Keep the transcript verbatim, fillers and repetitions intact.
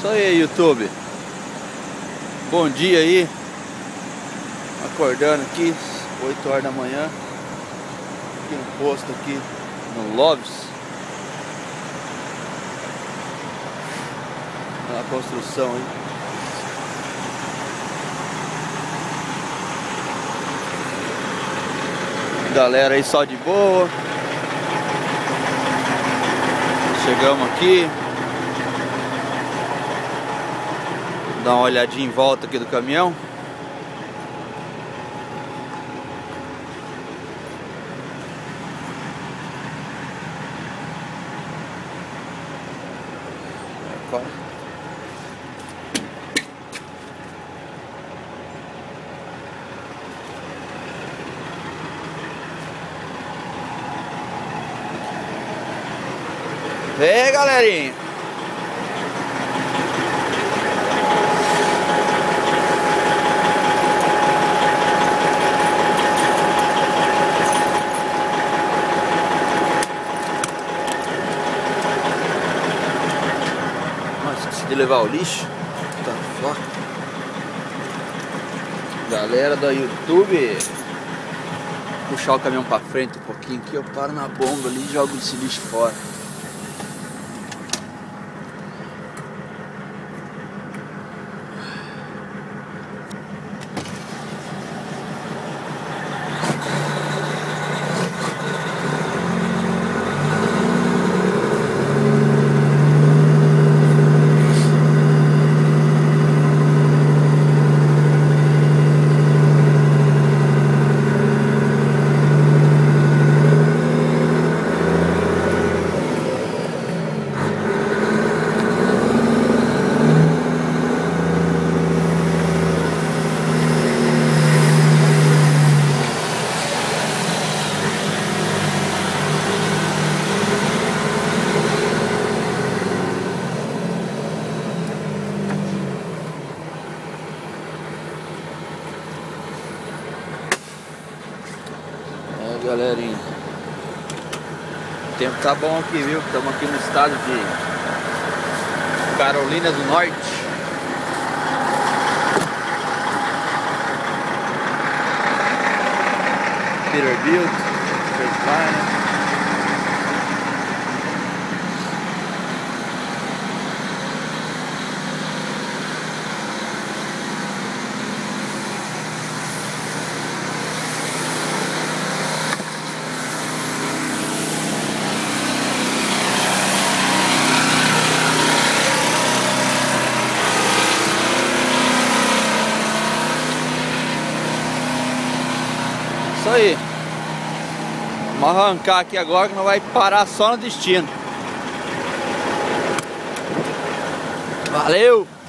Isso aí, YouTube. Bom dia aí. Acordando aqui, oito horas da manhã. Aqui no posto aqui no Loves. Na construção aí. Galera aí só de boa. Chegamos aqui. Dar uma olhadinha em volta aqui do caminhão. E aí, galerinha. Mas esqueci de levar o lixo. Tá foda. Galera do YouTube. Vou puxar o caminhão pra frente um pouquinho aqui. Eu paro na bomba ali e jogo esse lixo fora. Galerinha, o tempo tá bom aqui, viu? Estamos aqui no estado de Carolina do Norte. Peterbilt, Freightliner. Isso aí. Vamos arrancar aqui agora que não vai parar só no destino. Valeu!